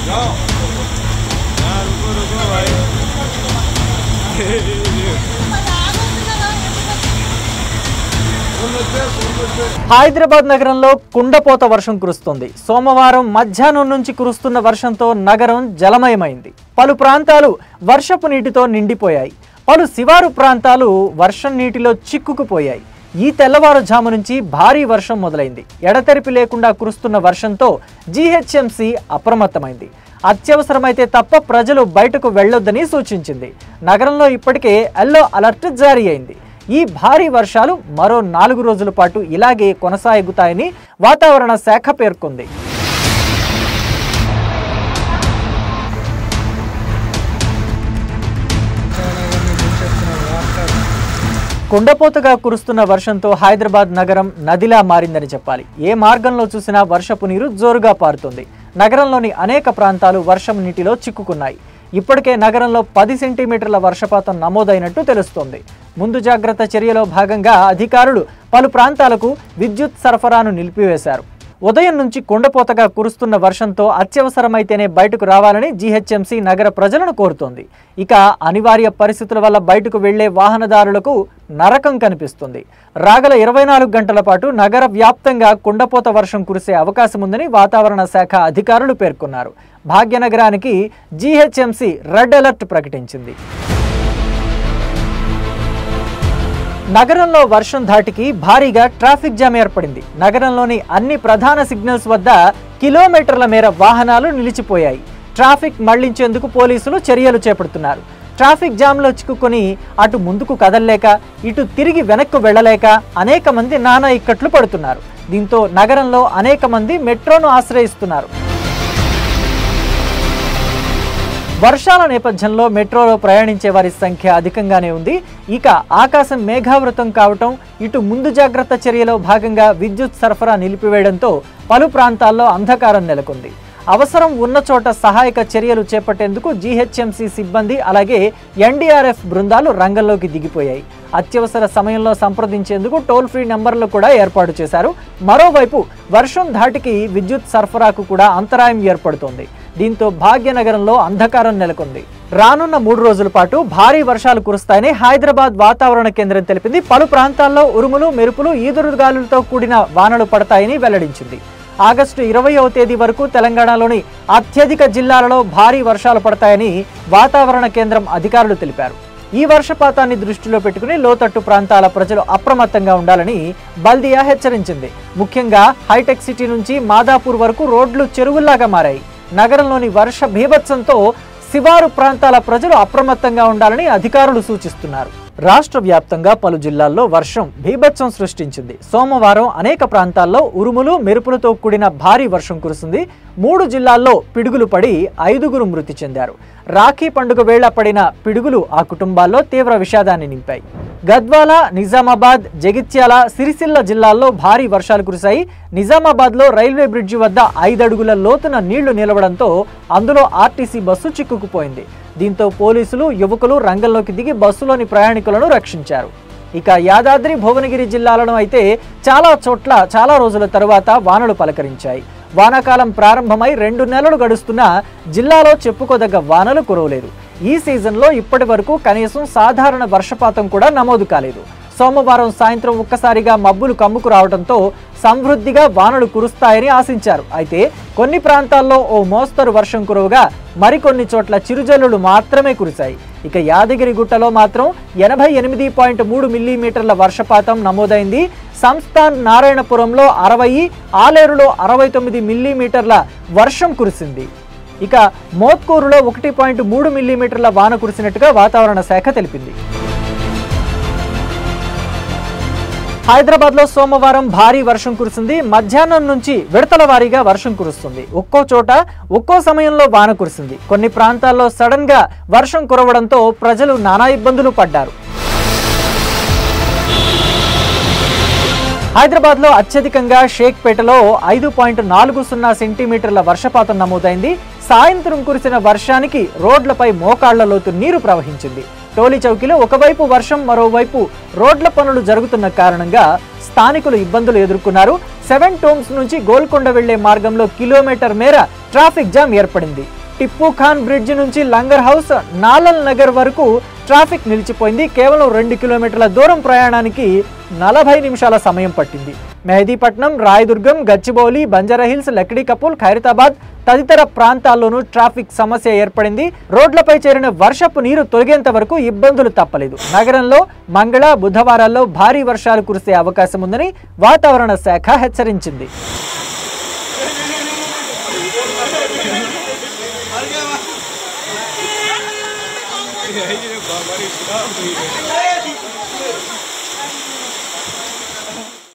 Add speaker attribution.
Speaker 1: హైదరాబాద్ నగరంలో కుండపోత వర్షం కురుస్తుంది. సోమవారం మధ్యాహ్నం నుంచి కురుస్తున్న వర్షంతో నగరం జలమయమైంది. పలు ప్రాంతాలు వర్షపు నీటితో నిండిపోయాయి. పలు శివారు ప్రాంతాలు వర్షం నీటిలో చిక్కుకుపోయాయి. ఈ తెల్లవారుజాము నుంచి భారీ వర్షం మొదలైంది. ఎడతెరిపి లేకుండా కురుస్తున్న వర్షంతో జీహెచ్ఎంసీ అప్రమత్తమైంది. అత్యవసరమైతే తప్ప ప్రజలు బయటకు వెళ్లొద్దని సూచించింది. నగరంలో ఇప్పటికే ఎల్లో అలర్ట్ జారీ అయింది. ఈ భారీ వర్షాలు మరో 4 రోజుల పాటు ఇలాగే కొనసాగుతాయని వాతావరణ శాఖ పేర్కొంది. కుండపోతగా కురుస్తున్న వర్షంతో హైదరాబాద్ నగరం నదిలా మారిందని చెప్పాలి. ఏ మార్గంలో చూసినా వర్షపు నీరు జోరుగా పారుతుంది. నగరంలోని అనేక ప్రాంతాలు వర్షం నీటిలో చిక్కుకున్నాయి. ఇప్పటికే నగరంలో 10 సెంటీమీటర్ల వర్షపాతం నమోదైనట్టు తెలుస్తోంది. ముందు జాగ్రత్త చర్యలో భాగంగా అధికారులు పలు ప్రాంతాలకు విద్యుత్ సరఫరాను నిలిపివేశారు. ఉదయం నుంచి కుండపోతగా కురుస్తున్న వర్షంతో అత్యవసరమైతేనే బయటకు రావాలని జీహెచ్ఎంసీ నగర ప్రజలను కోరుతోంది. ఇక అనివార్య పరిస్థితుల వల్ల బయటకు వెళ్లే వాహనదారులకు నరకం కనిపిస్తుంది. రాగల 24 గంటల పాటు నగర వ్యాప్తంగా కుండపోత వర్షం కురిసే అవకాశం ఉందని వాతావరణ శాఖ అధికారులు పేర్కొన్నారు. భాగ్యనగరానికి జీహెచ్ఎంసీ రెడ్ అలర్ట్ ప్రకటించింది. నగరంలో వర్షం ధాటికి భారీగా ట్రాఫిక్ జామ్ ఏర్పడింది. నగరంలోని అన్ని ప్రధాన సిగ్నల్స్ వద్ద కిలోమీటర్ల మేర వాహనాలు నిలిచిపోయాయి. ట్రాఫిక్ మళ్లించేందుకు పోలీసులు చర్యలు చేపడుతున్నారు. ట్రాఫిక్ జామ్లో చిక్కుకొని అటు ముందుకు కదలలేక ఇటు తిరిగి వెనక్కు వెళ్లలేక అనేక మంది నానా ఇక్కట్లు పడుతున్నారు. దీంతో నగరంలో అనేక మంది మెట్రోను ఆశ్రయిస్తున్నారు. వర్షాల నేపథ్యంలో మెట్రోలో ప్రయాణించే వారి సంఖ్య అధికంగానే ఉంది. ఇక ఆకాశం మేఘావృతం కావటం, ఇటు ముందు జాగ్రత్త చర్యలో భాగంగా విద్యుత్ సరఫరా నిలిపివేయడంతో పలు ప్రాంతాల్లో అంధకారం నెలకొంది. అవసరం ఉన్న చోట సహాయక చర్యలు చేపట్టేందుకు జీహెచ్ఎంసీ సిబ్బంది అలాగే ఎన్డీఆర్ఎఫ్ బృందాలు రంగంలోకి దిగిపోయాయి. అత్యవసర సమయంలో సంప్రదించేందుకు టోల్ ఫ్రీ నెంబర్లు కూడా ఏర్పాటు చేశారు. మరోవైపు వర్షం ధాటికి విద్యుత్ సరఫరాకు కూడా అంతరాయం ఏర్పడుతోంది. దీంతో భాగ్యనగరంలో అంధకారం నెలకొంది. రానున్న 3 రోజుల పాటు భారీ వర్షాలు కురుస్తాయని హైదరాబాద్ వాతావరణ కేంద్రం తెలిపింది. పలు ప్రాంతాల్లో ఉరుములు, మెరుపులు, ఈదురుగాలులతో కూడిన వానలు పడతాయని వెల్లడించింది. ఆగస్టు 20వ తేదీ వరకు తెలంగాణలోని అత్యధిక జిల్లాలలో భారీ వర్షాలు పడతాయని వాతావరణ కేంద్రం అధికారులు తెలిపారు. ఈ వర్షపాతాన్ని దృష్టిలో పెట్టుకుని లోతట్టు ప్రాంతాల ప్రజలు అప్రమత్తంగా ఉండాలని బల్దియా హెచ్చరించింది. ముఖ్యంగా హైటెక్ సిటీ నుంచి మాదాపూర్ వరకు రోడ్లు చెరువుల్లాగా మారాయి. నగరంలోని వర్ష బీభత్సంతో శివారు ప్రాంతాల ప్రజలు అప్రమత్తంగా ఉండాలని అధికారులు సూచిస్తున్నారు. రాష్ట్ర వ్యాప్తంగా పలు జిల్లాల్లో వర్షం బీభత్సం సృష్టించింది. సోమవారం అనేక ప్రాంతాల్లో ఉరుములు, మెరుపులతో కూడిన భారీ వర్షం కురిసింది. 3 జిల్లాల్లో పిడుగులు పడి 5గురు మృతి చెందారు. రాఖీ పండుగ వేళ పడిన పిడుగులు ఆ కుటుంబాల్లో తీవ్ర విషాదాన్ని నింపాయి. గద్వాల, నిజామాబాద్, జగిత్యాల, సిరిసిల్ల జిల్లాల్లో భారీ వర్షాలు కురిశాయి. నిజామాబాద్లో రైల్వే బ్రిడ్జి వద్ద 5 అడుగుల లోతున నీళ్లు నిలవడంతో అందులో ఆర్టీసీ బస్సు చిక్కుకుపోయింది. దీంతో పోలీసులు, యువకులు రంగంలోకి దిగి బస్సులోని ప్రయాణికులను రక్షించారు. ఇక యాదాద్రి, భువనగిరి జిల్లాలను అయితే చాలా చోట్ల చాలా రోజుల తరువాత వానలు పలకరించాయి. వానాకాలం ప్రారంభమై 2 నెలలు గడుస్తున్నా జిల్లాలో చెప్పుకోదగ్గ వానలు కురవలేదు. ఈ సీజన్లో ఇప్పటి వరకు కనీసం సాధారణ వర్షపాతం కూడా నమోదు కాలేదు. సోమవారం సాయంత్రం ఒక్కసారిగా మబ్బులు కమ్ముకు రావడంతో సమృద్ధిగా వానలు కురుస్తాయని ఆశించారు. అయితే కొన్ని ప్రాంతాల్లో ఓ మోస్తరు వర్షం కురవగా మరికొన్ని చోట్ల చిరుజల్లులు మాత్రమే కురిశాయి. ఇక యాదగిరిగుట్టలో మాత్రం 88.3 మిల్లీమీటర్ల వర్షపాతం నమోదైంది. సంస్థాన్ నారాయణపురంలో 60, ఆలేరులో 69 మిల్లీమీటర్ల వర్షం కురిసింది. ఇక మోత్కూరులో 1.3 మిల్లీమీటర్ల వాన కురిసినట్టుగా వాతావరణ శాఖ తెలిపింది. హైదరాబాద్లో సోమవారం భారీ వర్షం కురిసింది. మధ్యాహ్నం నుంచి విడతల వారీగా వర్షం కురుస్తుంది. ఒక్కో చోట ఒక్కో సమయంలో వాన కురిసింది. కొన్ని ప్రాంతాల్లో సడన్ గా వర్షం కురవడంతో ప్రజలు నానా ఇబ్బందులు పడ్డారు. హైదరాబాద్లో అత్యధికంగా షేక్పేటలో 5.40 సెంటీమీటర్ల వర్షపాతం నమోదైంది. సాయంత్రం కురిసిన వర్షానికి రోడ్లపై మోకాళ్ల లోతు నీరు ప్రవహించింది. టోలీ చౌకీలో ఒకవైపు వర్షం, మరోవైపు రోడ్ల పనులు జరుగుతున్న కారణంగా స్థానికులు ఇబ్బందులు ఎదుర్కొన్నారు. 7 టూమ్స్ నుంచి గోల్కొండ వెళ్లే మార్గంలో కిలోమీటర్ మేర ట్రాఫిక్ జామ్ ఏర్పడింది. టిప్పు ఖాన్ బ్రిడ్జ్ నుంచి లంగర్ హౌస్, నాలల్ నగర్ వరకు ట్రాఫిక్ నిలిచిపోయింది. కేవలం 2 కిలోమీటర్ల దూరం ప్రయాణానికి 40 నిమిషాల సమయం పట్టింది. మెహదీపట్నం, రాయదుర్గం, గచ్చిబౌలి, బంజారాహిల్స్, లక్డీ కపూల్, ఖైరతాబాద్ తదితర ప్రాంతాల్లోనూ ట్రాఫిక్ సమస్య ఏర్పడింది. రోడ్లపై చేరిన వర్షపు నీరు తొలగేంత వరకు ఇబ్బందులు తప్పలేదు. నగరంలో మంగళ, బుధవారాల్లో భారీ వర్షాలు కురిసే అవకాశం ఉందని వాతావరణ శాఖ హెచ్చరించింది.